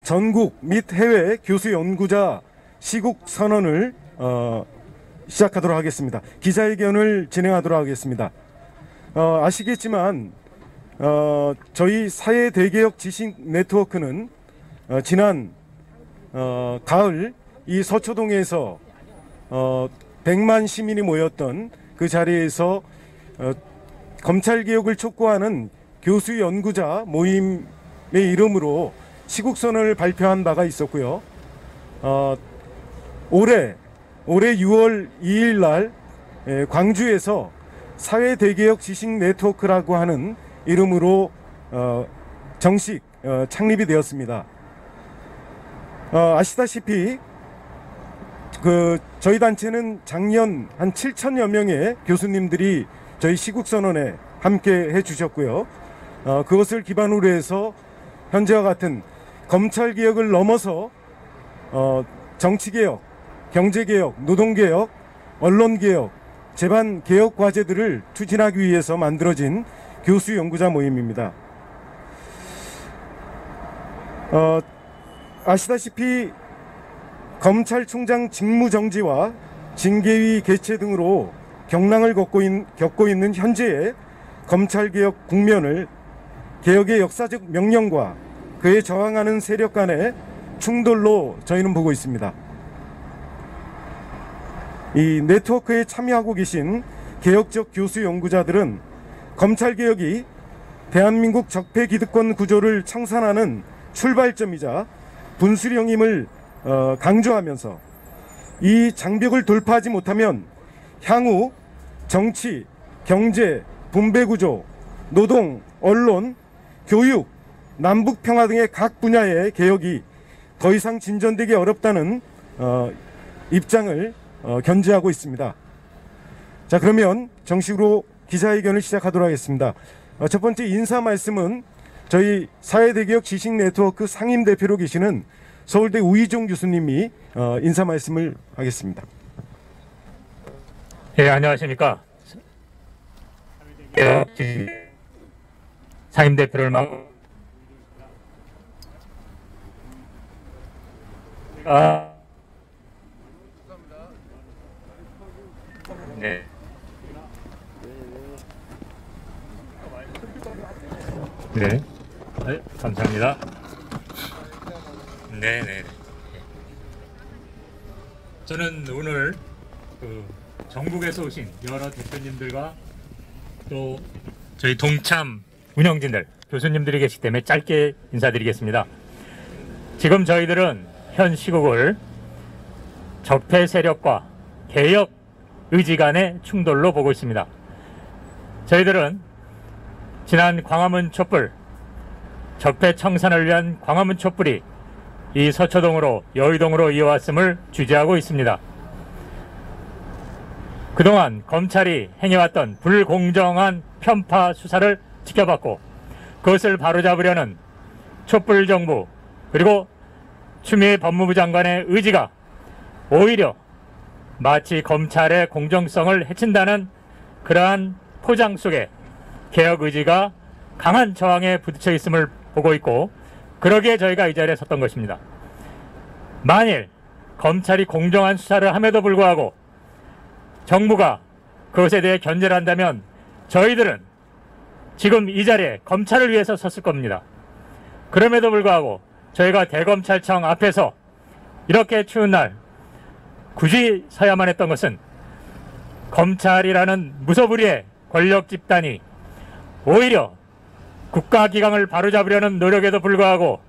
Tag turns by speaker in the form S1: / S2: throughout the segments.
S1: 전국 및 해외 교수 연구자 시국 선언을 시작하도록 하겠습니다. 기자회견을 진행하도록 하겠습니다. 아시겠지만 저희 사회대개혁 지식 네트워크는 지난 가을 이 서초동에서 100만 시민이 모였던 그 자리에서 검찰개혁을 촉구하는 교수 연구자 모임의 이름으로 시국선언을 발표한 바가 있었고요. 올해 6월 2일 날 광주에서 사회대개혁 지식 네트워크라고 하는 이름으로 정식 창립이 되었습니다. 아시다시피 저희 단체는 작년 한 7천여 명의 교수님들이 저희 시국선언에 함께 해주셨고요. 그것을 기반으로 해서 현재와 같은 검찰개혁을 넘어서 정치개혁, 경제개혁, 노동개혁, 언론개혁, 재반개혁 과제들을 추진하기 위해서 만들어진 교수연구자 모임입니다. 아시다시피 검찰총장 직무정지와 징계위 개최 등으로 경랑을 겪고 있는 현재의 검찰개혁 국면을 개혁의 역사적 명령과 그에 저항하는 세력 간의 충돌로 저희는 보고 있습니다. 이 네트워크에 참여하고 계신 개혁적 교수 연구자들은 검찰개혁이 대한민국 적폐기득권 구조를 청산하는 출발점이자 분수령임을 강조하면서 이 장벽을 돌파하지 못하면 향후 정치, 경제, 분배구조, 노동, 언론, 교육, 남북평화 등의 각 분야의 개혁이 더 이상 진전되기 어렵다는 입장을 견지하고 있습니다. 자, 그러면 정식으로 기자회견을 시작하도록 하겠습니다. 첫 번째 인사 말씀은 저희 사회대개혁 지식네트워크 상임대표로 계시는 서울대 우희종 교수님이 인사 말씀을 하겠습니다.
S2: 네, 안녕하십니까. 상임대표를 네. 네. 감사합니다. 네. 저는 오늘 전국에서 오신 여러 대표님들과 또 저희 동참 운영진들, 교수님들이 계시기 때문에 짧게 인사드리겠습니다. 지금 저희들은 현 시국을 적폐 세력과 개혁 의지 간의 충돌로 보고 있습니다. 저희들은 지난 광화문 촛불, 적폐 청산을 위한 광화문 촛불이 이 서초동으로 여의동으로 이어왔음을 주재하고 있습니다. 그동안 검찰이 행해왔던 불공정한 편파 수사를 지켜봤고 그것을 바로잡으려는 촛불 정부 그리고 추미애 법무부 장관의 의지가 오히려 마치 검찰의 공정성을 해친다는 그러한 포장 속에 개혁 의지가 강한 저항에 부딪혀 있음을 보고 있고 그러기에 저희가 이 자리에 섰던 것입니다. 만일 검찰이 공정한 수사를 함에도 불구하고 정부가 그것에 대해 견제를 한다면 저희들은 지금 이 자리에 검찰을 위해서 섰을 겁니다. 그럼에도 불구하고 저희가 대검찰청 앞에서 이렇게 추운 날 굳이 서야만 했던 것은 검찰이라는 무소불위의 권력 집단이 오히려 국가기강을 바로잡으려는 노력에도 불구하고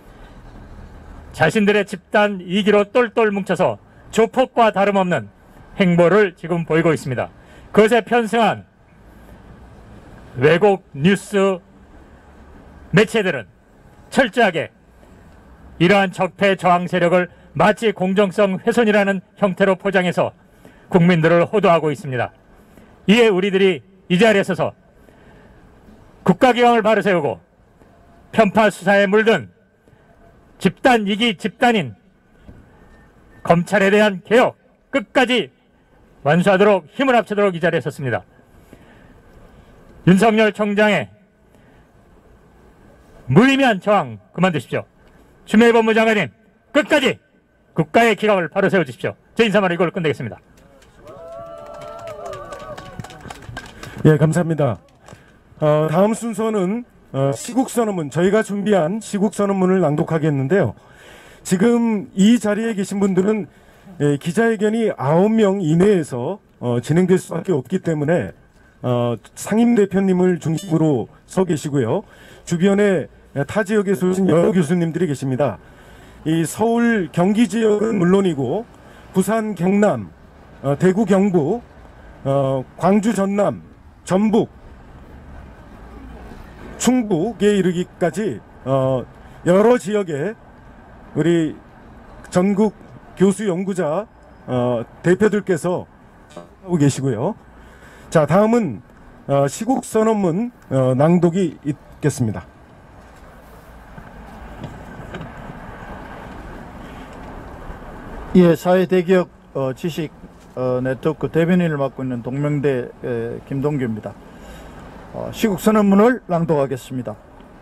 S2: 자신들의 집단 이기로 똘똘 뭉쳐서 조폭과 다름없는 행보를 지금 보이고 있습니다. 그것에 편승한 외국 뉴스 매체들은 철저하게 이러한 적폐 저항 세력을 마치 공정성 훼손이라는 형태로 포장해서 국민들을 호도하고 있습니다. 이에 우리들이 이 자리에 서서 국가기강을 바로 세우고 편파 수사에 물든 집단 이기 집단인 검찰에 대한 개혁 끝까지 완수하도록 힘을 합치도록 이 자리에 섰습니다. 윤석열 총장의 무의미한 저항 그만두십시오. 추미애 법무장관님 끝까지 국가의 기강을 바로 세워주십시오. 제 인사말로 이걸 끝내겠습니다.
S1: 예, 감사합니다. 다음 순서는 시국선언문, 저희가 준비한 시국선언문을 낭독하겠는데요. 지금 이 자리에 계신 분들은 기자회견이 9명 이내에서 진행될 수밖에 없기 때문에 상임대표님을 중심으로 서 계시고요. 주변에 타 지역에서 오신 여러 교수님들이 계십니다. 이 서울 경기 지역은 물론이고 부산 경남, 대구 경북, 광주 전남, 전북, 충북에 이르기까지 여러 지역에 우리 전국 교수 연구자 대표들께서 하고 계시고요. 자, 다음은 시국선언문 낭독이 있겠습니다.
S3: 예, 사회대기업 지식 네트워크 대변인을 맡고 있는 동명대 김동규입니다. 시국선언문을 낭독하겠습니다.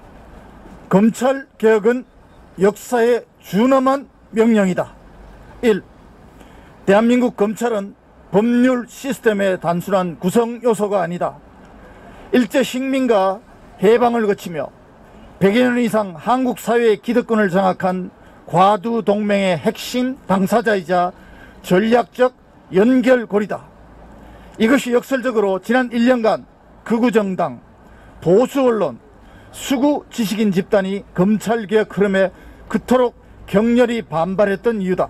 S3: 검찰개혁은 역사의 준엄한 명령이다. 1. 대한민국 검찰은 법률 시스템의 단순한 구성 요소가 아니다. 일제 식민과 해방을 거치며 100여 년 이상 한국 사회의 기득권을 장악한 과두 동맹의 핵심 당사자이자 전략적 연결고리다. 이것이 역설적으로 지난 1년간 극우정당, 보수언론, 수구 지식인 집단이 검찰개혁 흐름에 그토록 격렬히 반발했던 이유다.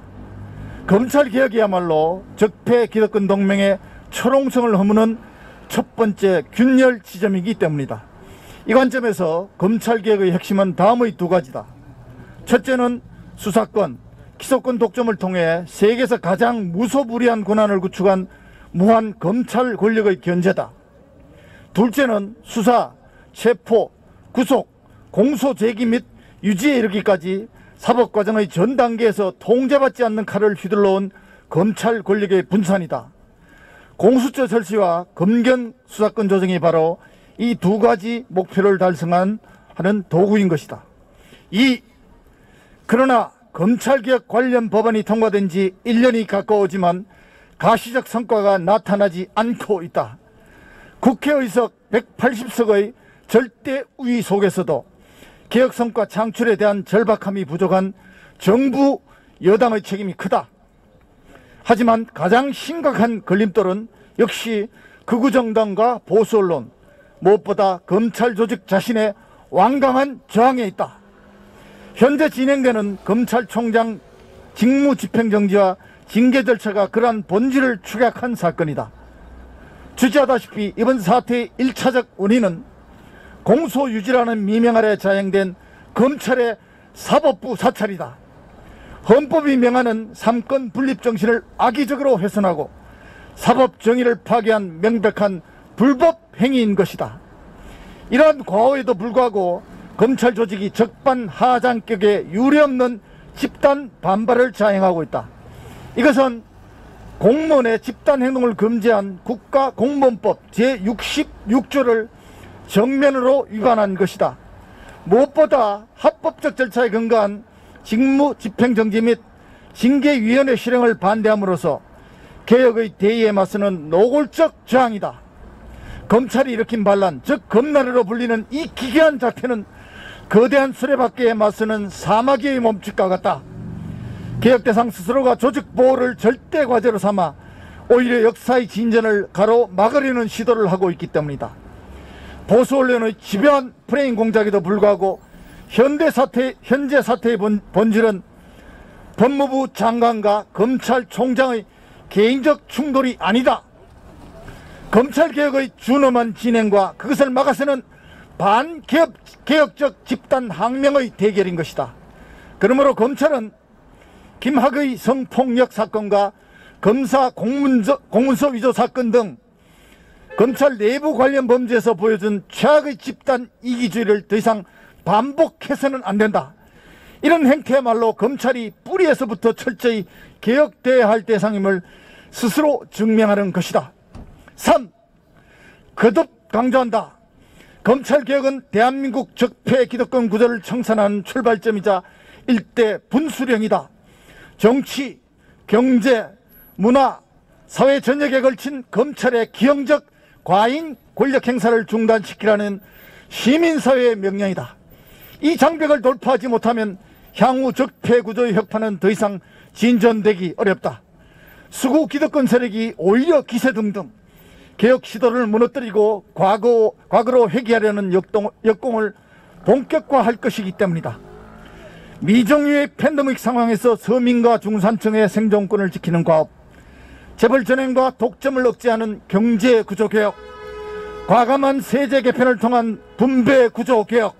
S3: 검찰개혁이야말로 적폐 기득권 동맹의 철옹성을 허무는 첫 번째 균열 지점이기 때문이다. 이 관점에서 검찰개혁의 핵심은 다음의 두 가지다. 첫째는 수사권, 기소권 독점을 통해 세계에서 가장 무소불위한 권한을 구축한 무한 검찰 권력의 견제다. 둘째는 수사, 체포, 구속, 공소 제기 및 유지에 이르기까지 사법과정의 전 단계에서 통제받지 않는 칼을 휘둘러온 검찰 권력의 분산이다. 공수처 설치와 검경 수사권 조정이 바로 이 두 가지 목표를 달성하는 도구인 것이다. 2. 그러나 검찰개혁 관련 법안이 통과된 지 1년이 가까워지만 가시적 성과가 나타나지 않고 있다. 국회의석 180석의 절대 우위 속에서도 개혁 성과 창출에 대한 절박함이 부족한 정부 여당의 책임이 크다. 하지만 가장 심각한 걸림돌은 역시 극우정당과 보수언론, 무엇보다 검찰 조직 자신의 완강한 저항에 있다. 현재 진행되는 검찰총장 직무집행정지와 징계 절차가 그러한 본질을 축약한 사건이다. 주지하다시피 이번 사태의 1차적 원인은 공소유지라는 미명 아래 자행된 검찰의 사법부 사찰이다. 헌법이 명하는 삼권 분립 정신을 악의적으로 훼손하고 사법 정의를 파괴한 명백한 불법 행위인 것이다. 이러한 과오에도 불구하고 검찰 조직이 적반하장격의 유례없는 집단 반발을 자행하고 있다. 이것은 공무원의 집단 행동을 금지한 국가공무원법 제66조를 정면으로 위반한 것이다. 무엇보다 합법적 절차에 근거한 직무집행정지 및 징계위원회 실행을 반대함으로써 개혁의 대의에 맞서는 노골적 저항이다. 검찰이 일으킨 반란, 즉 검나라로 불리는 이 기괴한 자태는 거대한 수레바퀴에 맞서는 사마귀의 몸짓과 같다. 개혁대상 스스로가 조직 보호를 절대 과제로 삼아 오히려 역사의 진전을 가로막으려는 시도를 하고 있기 때문이다. 보수 언론의 집요한 프레임 공작에도 불구하고 현재 사태의 본질은 법무부 장관과 검찰총장의 개인적 충돌이 아니다. 검찰개혁의 준엄한 진행과 그것을 막아서는 반개혁적 집단 항명의 대결인 것이다. 그러므로 검찰은 김학의 성폭력 사건과 검사 공문서 위조 사건 등 검찰 내부 관련 범죄에서 보여준 최악의 집단 이기주의를 더 이상 반복해서는 안 된다. 이런 행태야말로 검찰이 뿌리에서부터 철저히 개혁돼야 할 대상임을 스스로 증명하는 것이다. 3. 거듭 강조한다. 검찰개혁은 대한민국 적폐 기득권 구조를 청산하는 출발점이자 일대 분수령이다. 정치, 경제, 문화, 사회 전역에 걸친 검찰의 기형적 과잉 권력 행사를 중단시키라는 시민사회의 명령이다. 이 장벽을 돌파하지 못하면 향후 적폐 구조의 혁파는 더 이상 진전되기 어렵다. 수구 기득권 세력이 오히려 기세등등 개혁 시도를 무너뜨리고 과거로 회귀하려는 역공을 본격화할 것이기 때문이다. 미정유의 팬데믹 상황에서 서민과 중산층의 생존권을 지키는 과업, 재벌 전횡과 독점을 억제하는 경제 구조 개혁, 과감한 세제 개편을 통한 분배 구조 개혁,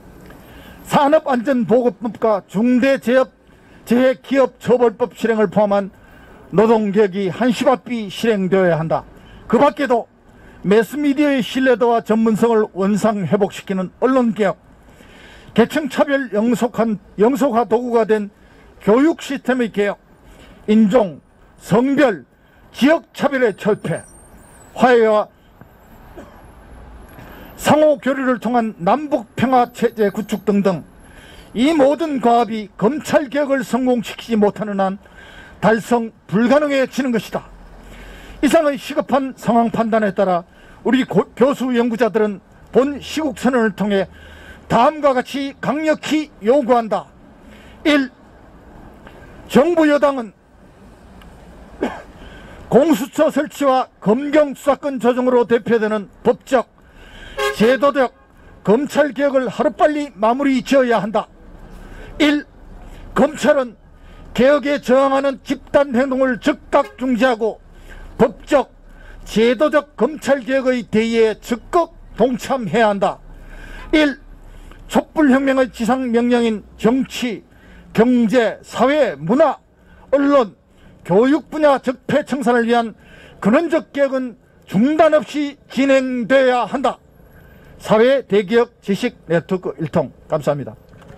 S3: 산업안전보건법과 중대재해기업 처벌법 실행을 포함한 노동개혁이 한시바삐 실행되어야 한다. 그 밖에도 매스미디어의 신뢰도와 전문성을 원상회복시키는 언론개혁, 계층차별 영속화 도구가 된 교육 시스템의 개혁, 인종, 성별, 지역차별의 철폐, 화해와 상호 교류를 통한 남북평화체제 구축 등등 이 모든 과업이 검찰개혁을 성공시키지 못하는 한 달성 불가능해지는 것이다. 이상의 시급한 상황 판단에 따라 우리 교수 연구자들은 본 시국선언을 통해 다음과 같이 강력히 요구한다. 1. 정부 여당은 공수처 설치와 검경 수사권 조정으로 대표되는 법적, 제도적 검찰개혁을 하루빨리 마무리 지어야 한다. 1. 검찰은 개혁에 저항하는 집단 행동을 즉각 중지하고 법적, 제도적 검찰개혁의 대의에 적극 동참해야 한다. 1. 촛불혁명의 지상명령인 정치, 경제, 사회, 문화, 언론, 교육 분야 적폐 청산을 위한 근원적 개혁은 중단 없이 진행돼야 한다. 사회 대기업 지식 네트워크 일통. 감사합니다.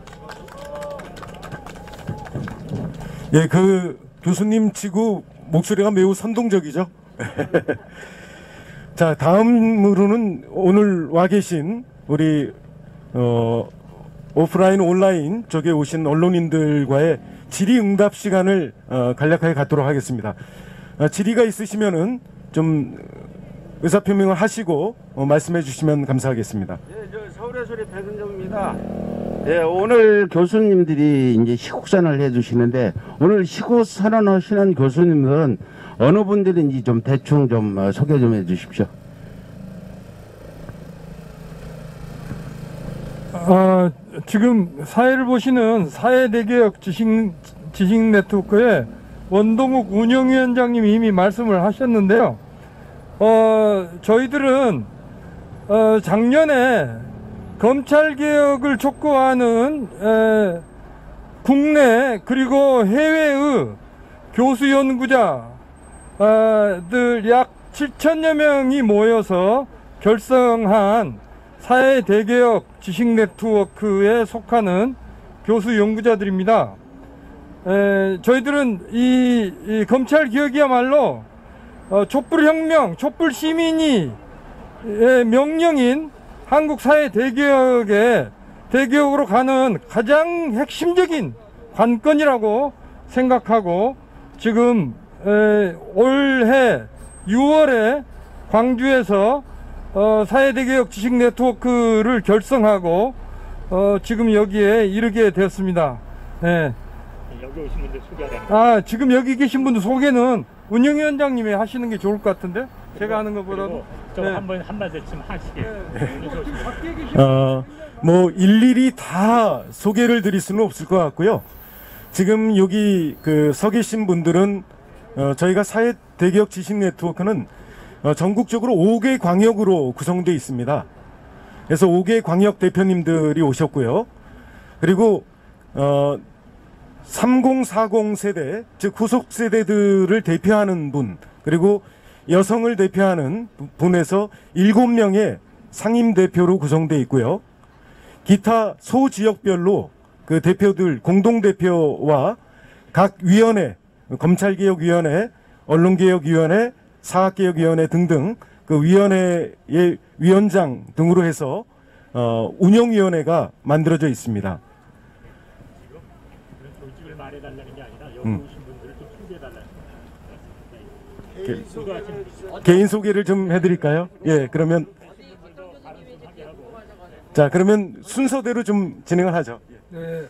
S1: 예, 그 교수님 치고 목소리가 매우 선동적이죠. 자, 다음으로는 오늘 와 계신 우리 오프라인 온라인 쪽에 오신 언론인들과의 질의응답 시간을 간략하게 갖도록 하겠습니다. 질의가 있으시면은 좀 의사표명을 하시고 말씀해 주시면 감사하겠습니다.
S4: 네, 저 서울의 소리 백은정입니다. 네, 오늘 교수님들이 이제 시국선언을 해주시는데 오늘 시국선언 하시는 교수님들은 어느 분들인지 좀 대충 좀 소개 좀 해주십시오.
S5: 지금 사회를 보시는 사회대개혁 지식네트워크의 원동욱 운영위원장님이 이미 말씀을 하셨는데요. 저희들은 작년에 검찰개혁을 촉구하는 국내 그리고 해외의 교수 연구자들 약 7천여 명이 모여서 결성한 사회대개혁 지식네트워크에 속하는 교수 연구자들입니다. 저희들은 이 검찰개혁이야말로 촛불혁명, 촛불시민이 명령인 한국 사회 대개혁으로 가는 가장 핵심적인 관건이라고 생각하고 지금 올해 6월에 광주에서 사회대개혁 지식네트워크를 결성하고 지금 여기에 이르게 되었습니다. 네.
S2: 여기 오신 분들 소개하라.
S5: 지금 여기 계신 분들 소개는 운영위원장님이 하시는 게 좋을 것 같은데 제가 하는 것보다도
S2: 좀 한번 한마디쯤 하시게.
S1: 뭐 일일이 다 소개를 드릴 수는 없을 것 같고요. 지금 여기 서 계신 분들은 저희가 사회대개혁 지식네트워크는 전국적으로 5개 광역으로 구성되어 있습니다. 그래서 5개 광역 대표님들이 오셨고요. 그리고 3040 세대, 즉 후속 세대들을 대표하는 분, 그리고 여성을 대표하는 분에서 7명의 상임 대표로 구성되어 있고요. 기타 소지역별로 그 대표들, 공동대표와 각 위원회, 검찰개혁위원회, 언론개혁위원회, 사학개혁위원회 등등 그 위원회의 위원장 등으로 해서 운영위원회가 만들어져 있습니다.
S2: 말해달라는 게 아니라 여기 오신 분들을 좀 소개해달라는
S1: 개인 소개를 좀 해드릴까요? 예, 그러면 자, 그러면 순서대로 좀 진행을 하죠.
S6: 네.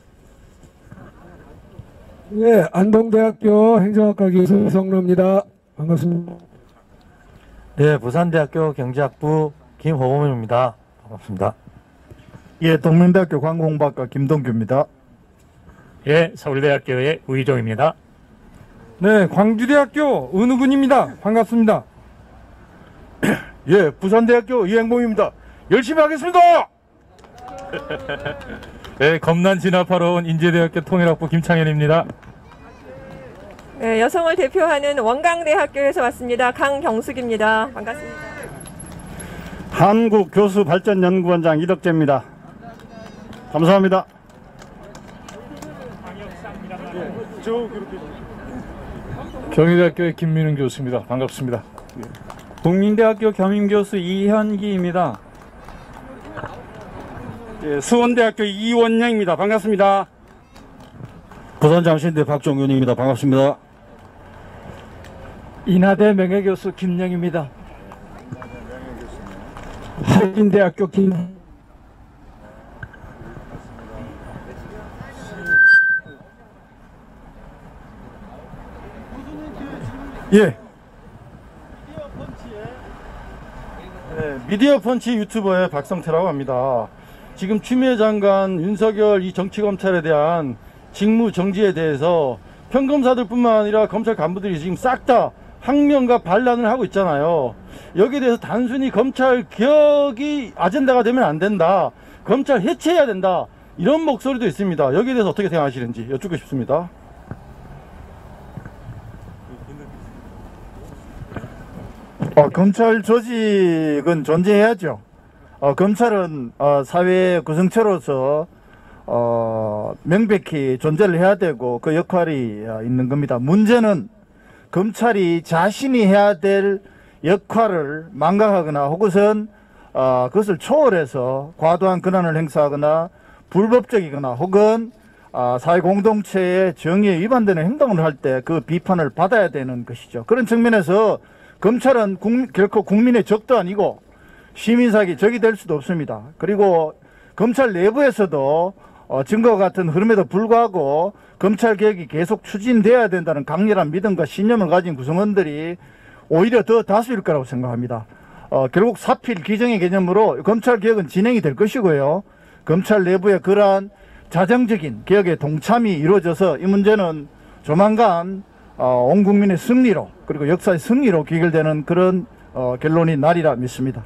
S6: 네, 안동대학교 행정학과 교수 성로입니다. 반갑습니다.
S7: 네, 부산대학교 경제학부 김호범입니다. 반갑습니다.
S3: 예, 동명대학교 관공학과 김동규입니다.
S2: 예, 서울대학교의 우희종입니다.
S5: 네, 광주대학교 은우군입니다. 반갑습니다.
S1: 예, 부산대학교 이행봉입니다. 열심히 하겠습니다.
S7: 네, 검난 진압하러 온 인제대학교 통일학부 김창현입니다.
S8: 네, 여성을 대표하는 원광대학교에서 왔습니다. 강경숙입니다. 반갑습니다.
S3: 한국교수발전연구원장 이덕재입니다. 감사합니다.
S6: 경희대학교의 김민웅 교수입니다. 반갑습니다. 국민대학교 겸임교수 이현기입니다.
S5: 수원대학교 이원영입니다. 반갑습니다.
S6: 부산장신대 박종윤입니다. 반갑습니다. 인하대 명예교수 김영입니다. 한인대학교
S3: 예. 네, 미디어 펀치 유튜버의 박성태라고 합니다. 지금 추미애 장관, 윤석열 이 정치검찰에 대한 직무 정지에 대해서 평검사들뿐만 아니라 검찰 간부들이 지금 싹 다 항명과 반란을 하고 있잖아요. 여기에 대해서 단순히 검찰 개혁이 아젠다가 되면 안 된다. 검찰 해체해야 된다. 이런 목소리도 있습니다. 여기에 대해서 어떻게 생각하시는지 여쭙고 싶습니다. 검찰 조직은 존재해야죠. 검찰은 사회 구성체로서 명백히 존재를 해야 되고 그 역할이 있는 겁니다. 문제는 검찰이 자신이 해야 될 역할을 망각하거나 혹은 그것을 초월해서 과도한 권한을 행사하거나 불법적이거나 혹은 사회 공동체의 정의에 위반되는 행동을 할 때 그 비판을 받아야 되는 것이죠. 그런 측면에서 검찰은 결코 국민의 적도 아니고 시민사기 적이 될 수도 없습니다. 그리고 검찰 내부에서도 증거와 같은 흐름에도 불구하고 검찰 개혁이 계속 추진돼야 된다는 강렬한 믿음과 신념을 가진 구성원들이 오히려 더 다수일 거라고 생각합니다. 결국 사필 기정의 개념으로 검찰 개혁은 진행이 될 것이고요. 검찰 내부의 그러한 자정적인 개혁의 동참이 이루어져서 이 문제는 조만간 온 국민의 승리로 그리고 역사의 승리로 귀결되는 그런 결론이 나리라 믿습니다.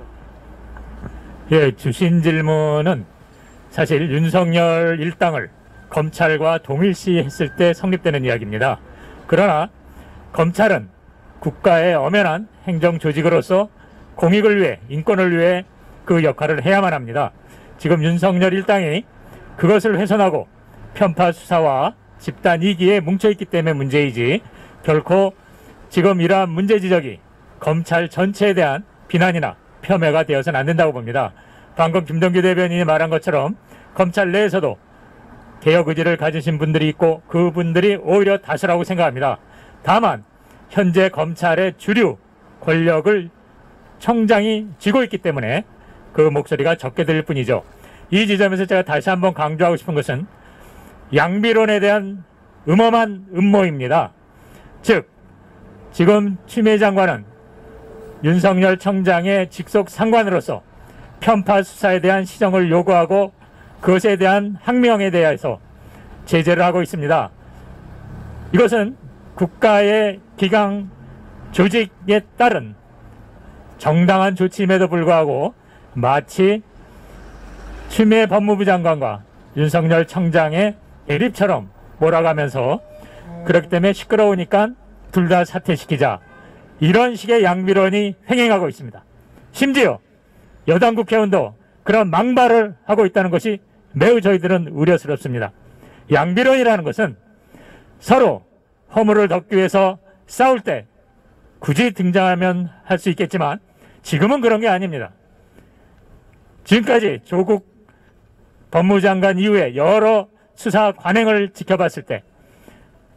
S2: 예, 주신 질문은 사실 윤석열 일당을 검찰과 동일시했을 때 성립되는 이야기입니다. 그러나 검찰은 국가의 엄연한 행정조직으로서 공익을 위해, 인권을 위해 그 역할을 해야만 합니다. 지금 윤석열 일당이 그것을 훼손하고 편파 수사와 집단 이기에 뭉쳐있기 때문에 문제이지 결코 지금 이러한 문제 지적이 검찰 전체에 대한 비난이나 폄훼가 되어서는 안 된다고 봅니다. 방금 김동규 대변인이 말한 것처럼 검찰 내에서도 개혁 의지를 가지신 분들이 있고 그분들이 오히려 다수라고 생각합니다. 다만 현재 검찰의 주류 권력을 청장이 쥐고 있기 때문에 그 목소리가 적게 들릴 뿐이죠. 이 지점에서 제가 다시 한번 강조하고 싶은 것은 양비론에 대한 음험한 음모입니다. 즉 지금 추미애 장관은 윤석열 청장의 직속 상관으로서 편파 수사에 대한 시정을 요구하고 그것에 대한 항명에 대해서 제재를 하고 있습니다. 이것은 국가의 기강 조직에 따른 정당한 조치임에도 불구하고 마치 추미애 법무부 장관과 윤석열 청장의 대립처럼 몰아가면서 그렇기 때문에 시끄러우니까 둘 다 사퇴시키자, 이런 식의 양비론이 횡행하고 있습니다. 심지어 여당 국회의원도 그런 망발을 하고 있다는 것이 매우 저희들은 우려스럽습니다. 양비론이라는 것은 서로 허물을 덮기 위해서 싸울 때 굳이 등장하면 할 수 있겠지만 지금은 그런 게 아닙니다. 지금까지 조국 법무장관 이후에 여러 수사 관행을 지켜봤을 때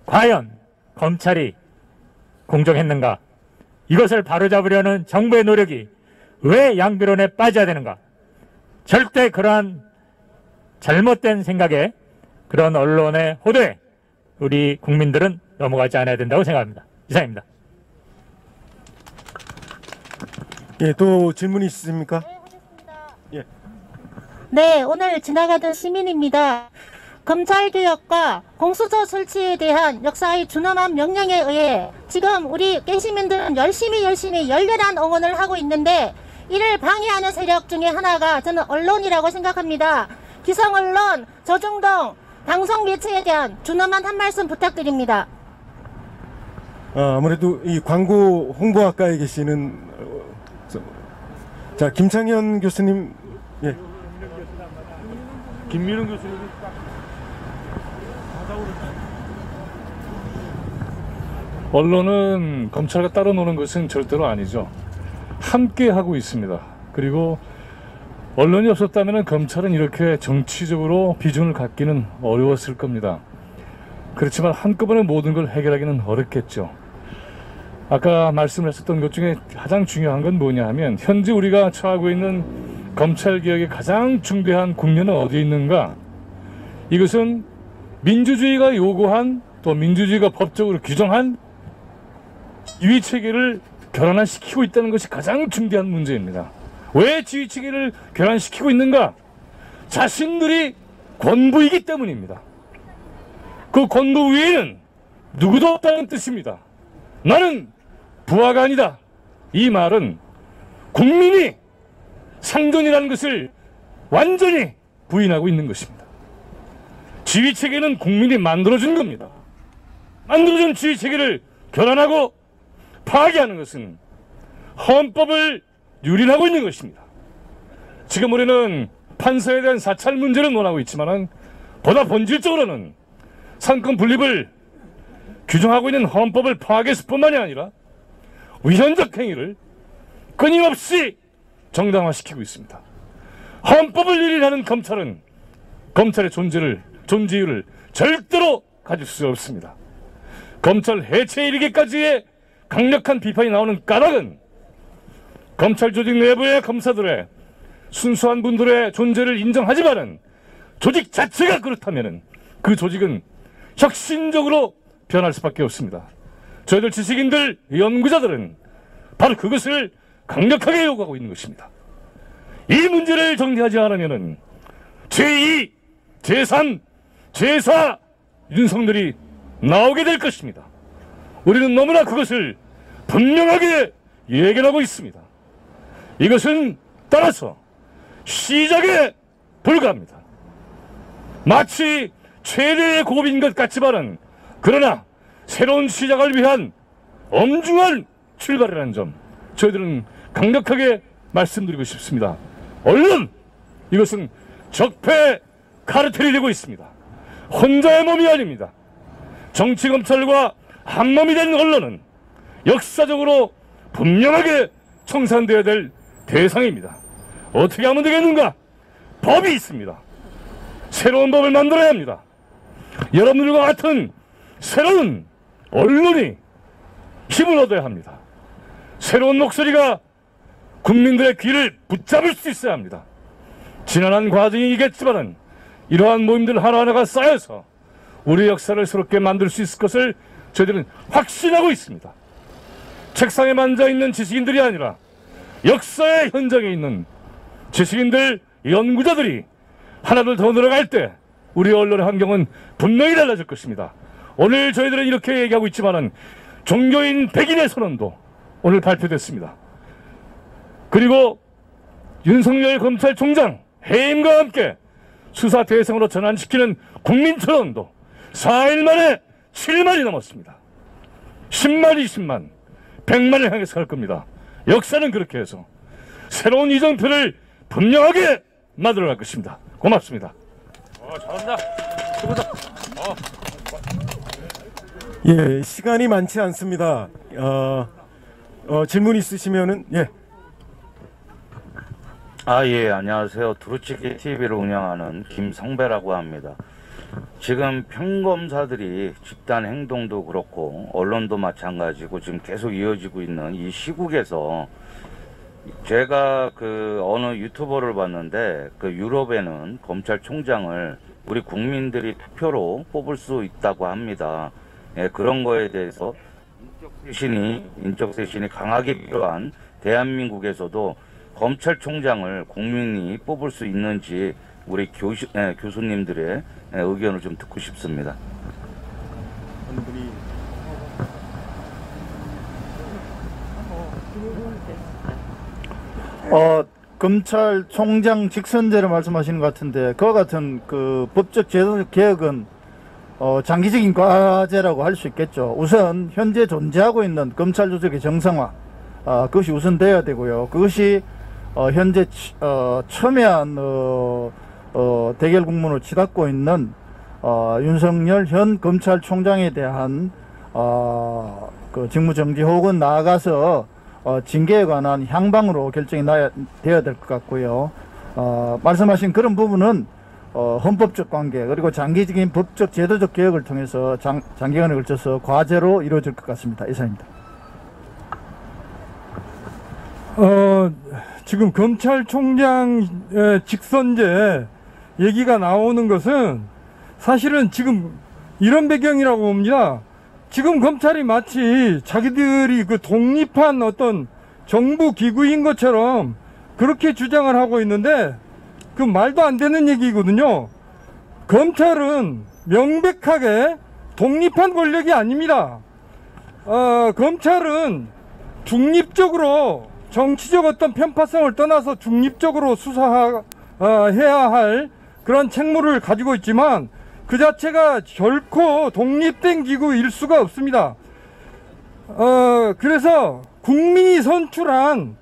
S2: 과연 검찰이 공정했는가? 이것을 바로잡으려는 정부의 노력이 왜 양비론에 빠져야 되는가? 절대 그러한 잘못된 생각에 그런 언론의 호도에 우리 국민들은 넘어가지 않아야 된다고 생각합니다. 이상입니다.
S1: 예, 또 질문 있으십니까? 예.
S9: 네, 오늘 지나가던 시민입니다. 검찰개혁과 공수처 설치에 대한 역사의 준엄한 명령에 의해 지금 우리 깨시민들은 열심히 열렬한 응원을 하고 있는데 이를 방해하는 세력 중에 하나가 저는 언론이라고 생각합니다. 기성언론, 조중동, 방송 매체에 대한 준엄한 한 말씀 부탁드립니다.
S1: 아무래도 이 광고 홍보학과에 계시는 자, 김창현 교수님. 예.
S7: 김민웅 교수님.
S6: 언론은 검찰과 따로 노는 것은 절대로 아니죠. 함께 하고 있습니다. 그리고 언론이 없었다면 검찰은 이렇게 정치적으로 비중을 갖기는 어려웠을 겁니다. 그렇지만 한꺼번에 모든 걸 해결하기는 어렵겠죠. 아까 말씀을 했었던 것 중에 가장 중요한 건 뭐냐 하면 현재 우리가 처하고 있는 검찰개혁의 가장 중대한 국면은 어디에 있는가? 이것은 민주주의가 요구한 또 민주주의가 법적으로 규정한 지휘체계를 결함시키고 있다는 것이 가장 중대한 문제입니다. 왜 지휘체계를 결함시키고 있는가? 자신들이 권부이기 때문입니다. 그 권부 위에는 누구도 없다는 뜻입니다. 나는 부하가 아니다. 이 말은 국민이 상전이라는 것을 완전히 부인하고 있는 것입니다. 지휘체계는 국민이 만들어준 겁니다. 만들어준 지휘체계를 결함하고 파괴하는 것은 헌법을 유린하고 있는 것입니다. 지금 우리는 판사에 대한 사찰 문제를 논하고 있지만 보다 본질적으로는 상권 분립을 규정하고 있는 헌법을 파괴해서 뿐만이 아니라 위헌적 행위를 끊임없이 정당화시키고 있습니다. 헌법을 유린하는 검찰은 검찰의 존재율을 절대로 가질 수 없습니다. 검찰 해체에 이르기까지의 강력한 비판이 나오는 까닭은 검찰 조직 내부의 검사들의 순수한 분들의 존재를 인정하지만은 조직 자체가 그렇다면은 그 조직은 혁신적으로 변할 수밖에 없습니다. 저희들 지식인들, 연구자들은 바로 그것을 강력하게 요구하고 있는 것입니다. 이 문제를 정리하지 않으면은 제2, 제3, 제4 윤석열이 나오게 될 것입니다. 우리는 너무나 그것을 분명하게 예견하고 있습니다. 이것은 따라서 시작에 불과합니다. 마치 최대의 고비인 것 같지만은 그러나 새로운 시작을 위한 엄중한 출발이라는 점 저희들은 강력하게 말씀드리고 싶습니다. 언론! 이것은 적폐 카르텔이 되고 있습니다. 혼자의 몸이 아닙니다. 정치검찰과 한몸이 된 언론은 역사적으로 분명하게 청산되어야 될 대상입니다. 어떻게 하면 되겠는가? 법이 있습니다. 새로운 법을 만들어야 합니다. 여러분들과 같은 새로운 언론이 힘을 얻어야 합니다. 새로운 목소리가 국민들의 귀를 붙잡을 수 있어야 합니다. 지난한 과정이겠지만은 이러한 모임들 하나하나가 쌓여서 우리의 역사를 새롭게 만들 수 있을 것을 저희들은 확신하고 있습니다. 책상에 앉아있는 지식인들이 아니라 역사의 현장에 있는 지식인들, 연구자들이 하나둘 더 늘어갈 때 우리 언론의 환경은 분명히 달라질 것입니다. 오늘 저희들은 이렇게 얘기하고 있지만은 종교인 백인의 선언도 오늘 발표됐습니다. 그리고 윤석열 검찰총장 해임과 함께 수사 대상으로 전환시키는 국민천원도 4일 만에 7만이 넘었습니다. 10만, 20만, 100만을 향해서 갈 겁니다. 역사는 그렇게 해서 새로운 이정표를 분명하게 만들어갈 것입니다. 고맙습니다.
S7: 잘한다. 최고다.
S1: 예, 시간이 많지 않습니다. 질문 있으시면은 예.
S10: 예, 안녕하세요. 두루치기 TV를 운영하는 김성배라고 합니다. 지금 평검사들이 집단 행동도 그렇고 언론도 마찬가지고 지금 계속 이어지고 있는 이 시국에서 제가 그 어느 유튜버를 봤는데 그 유럽에는 검찰총장을 우리 국민들이 투표로 뽑을 수 있다고 합니다. 예, 그런 거에 대해서 인적 쇄신이 강하게 필요한 대한민국에서도 검찰총장을 국민이 뽑을 수 있는지 우리 교수님들의 의견을 좀 듣고 싶습니다.
S3: 검찰총장 직선제를 말씀하시는 것 같은데 그와 같은 그 법적 제도적 개혁은 장기적인 과제라고 할 수 있겠죠. 우선 현재 존재하고 있는 검찰 조직의 정상화 그것이 우선돼야 되고요. 그것이 현재 첨예한 대결 국면을 치닫고 있는 윤석열 현 검찰총장에 대한 그 직무정지 혹은 나아가서 징계에 관한 향방으로 결정이 되어야 될 것 같고요. 말씀하신 그런 부분은 헌법적 관계 그리고 장기적인 법적 제도적 개혁을 통해서 장기간에 걸쳐서 과제로 이루어질 것 같습니다. 이상입니다.
S5: 지금 검찰총장 직선제 얘기가 나오는 것은 사실은 지금 이런 배경이라고 봅니다. 지금 검찰이 마치 자기들이 그 독립한 어떤 정부 기구인 것처럼 그렇게 주장을 하고 있는데 그 말도 안 되는 얘기거든요. 검찰은 명백하게 독립한 권력이 아닙니다. 검찰은 중립적으로 정치적 어떤 편파성을 떠나서 중립적으로 수사해야 할 그런 책무를 가지고 있지만 그 자체가 결코 독립된 기구일 수가 없습니다. 그래서 국민이 선출한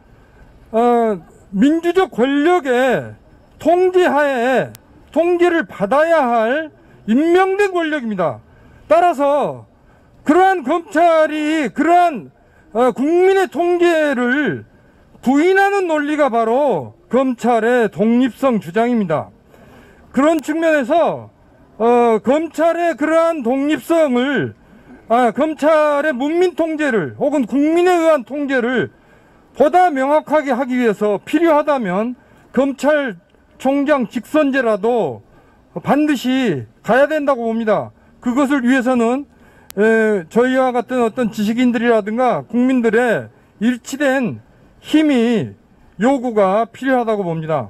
S5: 민주적 권력의 통제하에 통제를 받아야 할 임명된 권력입니다. 따라서 그러한 검찰이 그러한 국민의 통제를 부인하는 논리가 바로 검찰의 독립성 주장입니다. 그런 측면에서 검찰의 그러한 독립성을 검찰의 문민 통제를 혹은 국민에 의한 통제를 보다 명확하게 하기 위해서 필요하다면 검찰총장 직선제라도 반드시 가야 된다고 봅니다. 그것을 위해서는 저희와 같은 어떤 지식인들이라든가 국민들의 일치된 힘이 요구가 필요하다고 봅니다.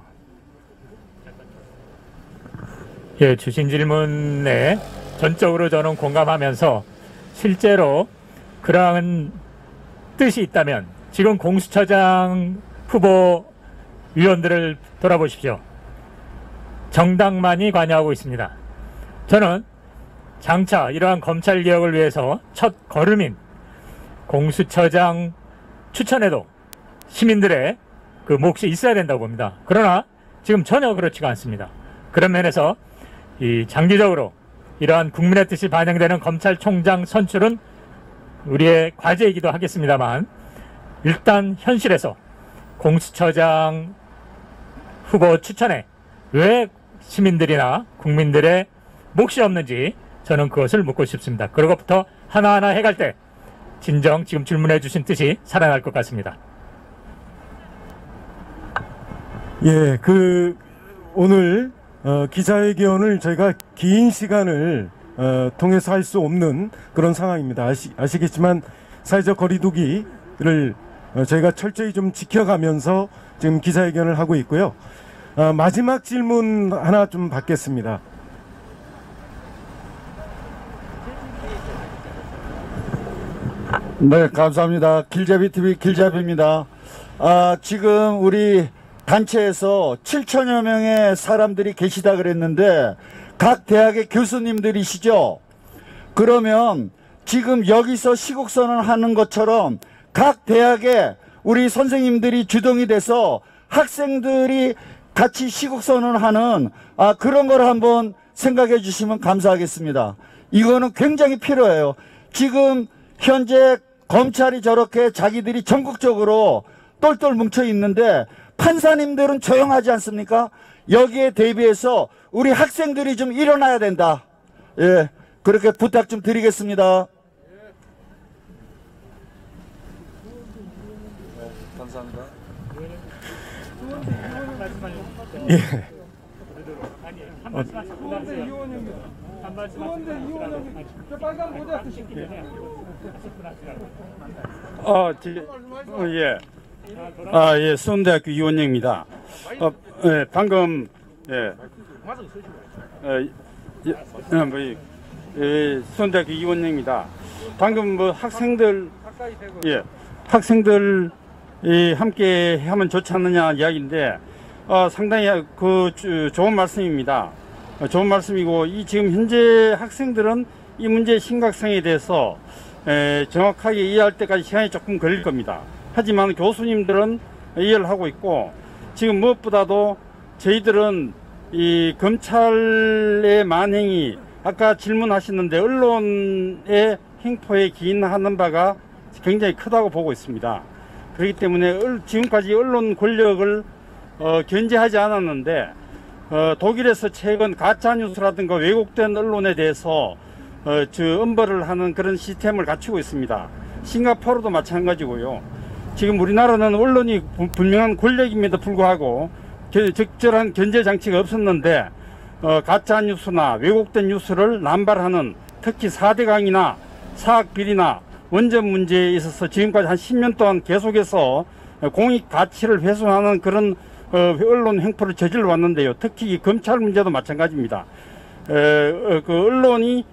S2: 예, 주신 질문에 전적으로 저는 공감하면서 실제로 그러한 뜻이 있다면 지금 공수처장 후보 위원들을 돌아보십시오. 정당만이 관여하고 있습니다. 저는 장차 이러한 검찰개혁을 위해서 첫 걸음인 공수처장 추천에도 시민들의 그 몫이 있어야 된다고 봅니다. 그러나 지금 전혀 그렇지가 않습니다. 그런 면에서 이 장기적으로 이러한 국민의 뜻이 반영되는 검찰총장 선출은 우리의 과제이기도 하겠습니다만 일단 현실에서 공수처장 후보 추천에 왜 시민들이나 국민들의 몫이 없는지 저는 그것을 묻고 싶습니다. 그것부터 하나하나 해갈 때 진정 지금 질문해 주신 뜻이 살아날 것 같습니다.
S1: 예, 오늘 기자회견을 저희가 긴 시간을 통해서 할 수 없는 그런 상황입니다. 아시겠지만 사회적 거리두기를 저희가 철저히 좀 지켜가면서 지금 기자회견을 하고 있고요. 마지막 질문 하나 좀 받겠습니다.
S3: 네, 감사합니다. 길잡이TV 길잡이입니다. 지금 우리 단체에서 7천여 명의 사람들이 계시다 그랬는데 각 대학의 교수님들이시죠? 그러면 지금 여기서 시국선언 하는 것처럼 각 대학에 우리 선생님들이 주동이 돼서 학생들이 같이 시국선언하는 그런 걸 한번 생각해 주시면 감사하겠습니다. 이거는 굉장히 필요해요. 지금 현재 검찰이 저렇게 자기들이 전국적으로 똘똘 뭉쳐 있는데 판사님들은 조용하지 않습니까? 여기에 대비해서 우리 학생들이 좀 일어나야 된다. 예, 그렇게 부탁 좀 드리겠습니다.
S6: 감사합니다.
S1: 예.
S11: 예, 수원대학교 이원영입니다. 방금, 수원대학교 이원영입니다. 방금 뭐 학생들이 함께 하면 좋지 않느냐 이야기인데, 상당히 좋은 말씀입니다. 좋은 말씀이고, 지금 현재 학생들은 이 문제의 심각성에 대해서 정확하게 이해할 때까지 시간이 조금 걸릴 겁니다. 하지만 교수님들은 이해를 하고 있고, 지금 무엇보다도 저희들은 이 검찰의 만행이 아까 질문하셨는데 언론의 행포에 기인하는 바가 굉장히 크다고 보고 있습니다. 그렇기 때문에 지금까지 언론 권력을 견제하지 않았는데, 독일에서 최근 가짜뉴스라든가 왜곡된 언론에 대해서 엄벌을 하는 그런 시스템을 갖추고 있습니다. 싱가포르도 마찬가지고요. 지금 우리나라는 언론이 분명한 권력임에도 불구하고 적절한 견제 장치가 없었는데, 가짜뉴스나 왜곡된 뉴스를 남발하는, 특히 4대강이나 사학비리나 원전 문제에 있어서 지금까지 한 10년 동안 계속해서 공익 가치를 훼손하는 그런 언론 행포를 저질러 왔는데요. 특히 이 검찰 문제도 마찬가지입니다. 그 언론이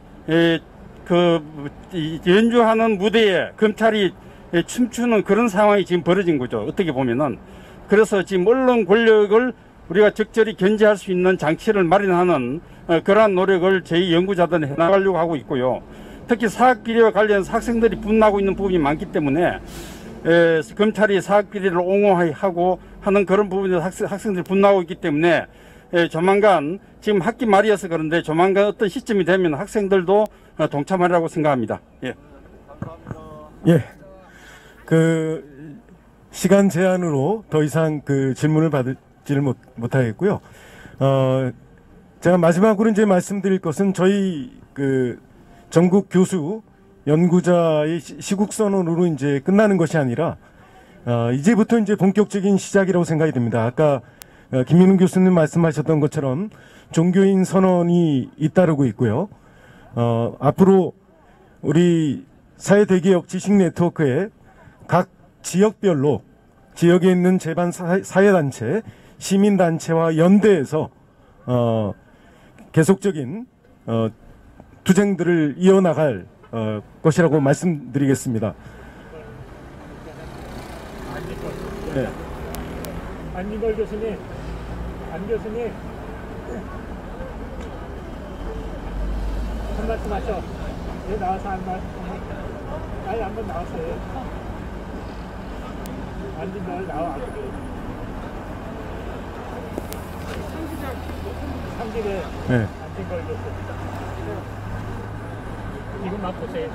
S11: 연주하는 무대에 검찰이 춤추는 그런 상황이 지금 벌어진 거죠. 어떻게 보면은. 그래서 지금 언론 권력을 우리가 적절히 견제할 수 있는 장치를 마련하는 그러한 노력을 저희 연구자들은 해나가려고 하고 있고요. 특히 사학비리와 관련해서 학생들이 분노하고 있는 부분이 많기 때문에 검찰이 사학비리를 옹호하고 하는 그런 부분에서 학생들이 분노하고 있기 때문에 조만간, 지금 학기 말이어서 그런데 조만간 어떤 시점이 되면 학생들도 동참하리라고 생각합니다. 예.
S1: 예. 시간 제한으로 더 이상 질문을 받지를 못하겠고요. 제가 마지막으로 이제 말씀드릴 것은 저희 전국 교수 연구자의 시국 선언으로 이제 끝나는 것이 아니라 이제부터 이제 본격적인 시작이라고 생각이 듭니다. 아까 김민훈 교수님 말씀하셨던 것처럼 종교인 선언이 잇따르고 있고요. 앞으로 우리 사회대개혁 지식 네트워크에 각 지역별로 지역에 있는 제반 사회단체, 시민단체와 연대해서 계속적인 투쟁들을 이어나갈 것이라고 말씀드리겠습니다. 네.
S2: 안진걸 교수님, 안 교수님, 한 말씀 하죠. 왜 나와서 한 말씀? 아니, 한번 나왔어요. 안진걸 나와. 상집에
S1: 네.
S2: 안진걸 교수. 이것만 보세요.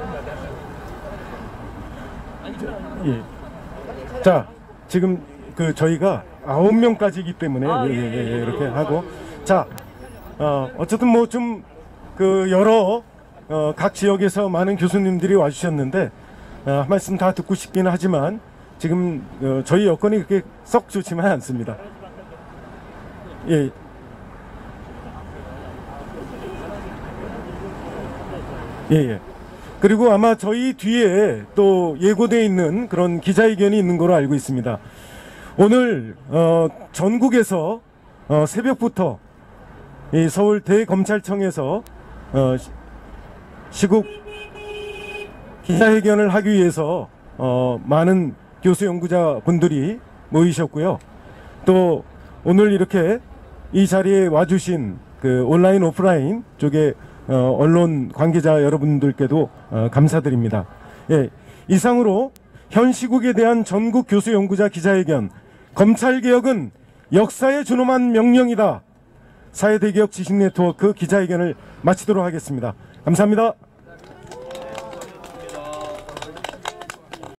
S1: 예. 자, 지금 저희가 9명까지이기 때문에 이렇게 하고, 자, 어쨌든 뭐 좀 여러 각 지역에서 많은 교수님들이 와주셨는데 한 말씀 다 듣고 싶기는 하지만 지금 저희 여건이 그렇게 썩 좋지만 않습니다. 예. 예. 그리고 아마 저희 뒤에 또 예고되어 있는 그런 기자회견이 있는 걸로 알고 있습니다. 오늘 전국에서 새벽부터 이 서울 대검찰청에서 시국 기자회견을 하기 위해서 많은 교수 연구자 분들이 모이셨고요. 또 오늘 이렇게 이 자리에 와주신 온라인 오프라인 쪽에 언론 관계자 여러분들께도 감사드립니다. 예, 이상으로 현 시국에 대한 전국 교수 연구자 기자회견, 검찰개혁은 역사에 준엄한 명령이다, 사회대개혁 지식네트워크 기자회견을 마치도록 하겠습니다. 감사합니다.